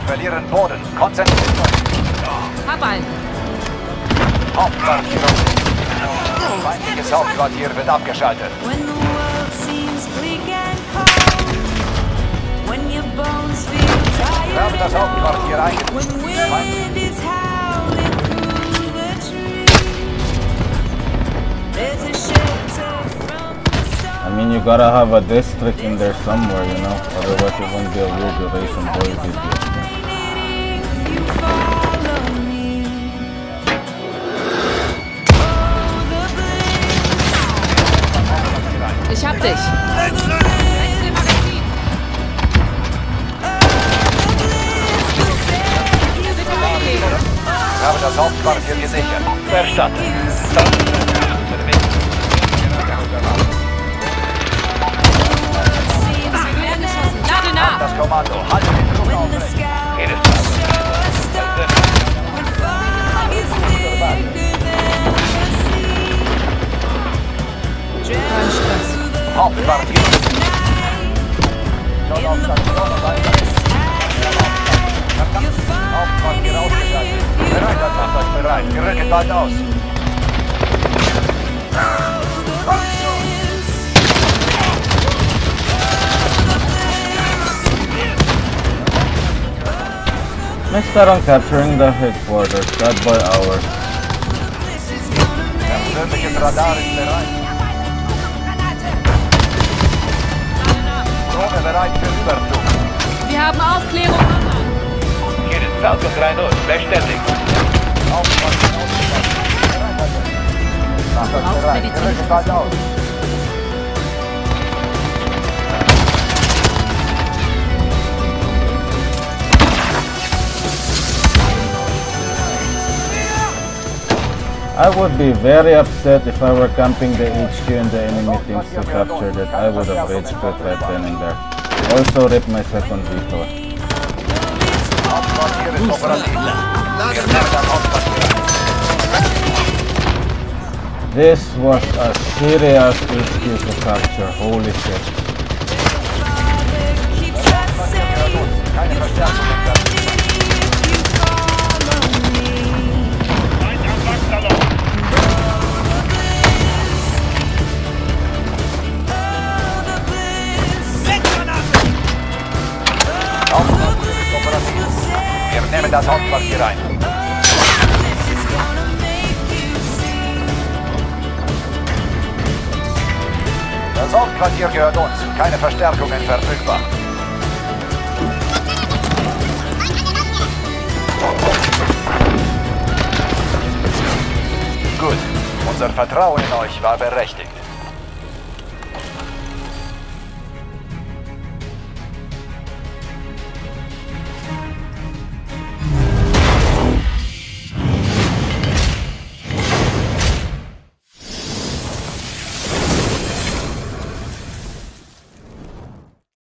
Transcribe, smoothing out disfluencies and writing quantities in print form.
verlieren Boden. Konzentriert euch. Hab einen. Hauptquartier. Feindliches Hauptquartier wird abgeschaltet. Wir haben das Hauptquartier eingenommen. I mean, you gotta have a district in there somewhere, you know, otherwise it won't be a real duration boy video. Ich hab dich. Ich habe das Hauptquartier gesichert. Verstanden. Lade nach. Das Kommando. Halte den Druck aufrecht. Kein Stress. Hauptquartier. Hauptquartier ausgeschaltet. Macht euch bereit. Wir rücken bald aus. Let's start on capturing the headquarters, that by ours. Persönliches Radar ist bereit. Drohne bereit für Überflug. Wir haben Aufklärung. Hier ist Falcon 3-0. Bestätigt. Hauptquartier ausgeschaltet. Macht euch bereit. Wir rücken bald aus. I would be very upset if I were camping the HQ and the enemy thinks to capture that. I would have rage quit right then and there. Also rip my second vehicle. This was a serious issue to capture, holy shit. Wir nehmen das Hauptquartier ein. Das Hauptquartier gehört uns. Keine Verstärkungen verfügbar. Gut. Unser Vertrauen in euch war berechtigt.